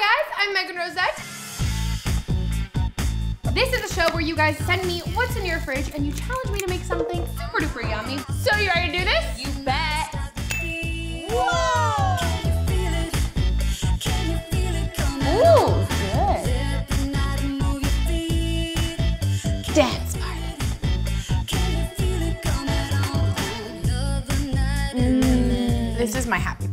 Hi guys, I'm Megan Rosette. This is a show where you guys send me what's in your fridge and you challenge me to make something super duper yummy. So you ready to do this? You bet. Whoa! Ooh, good. Dance party. This is my happy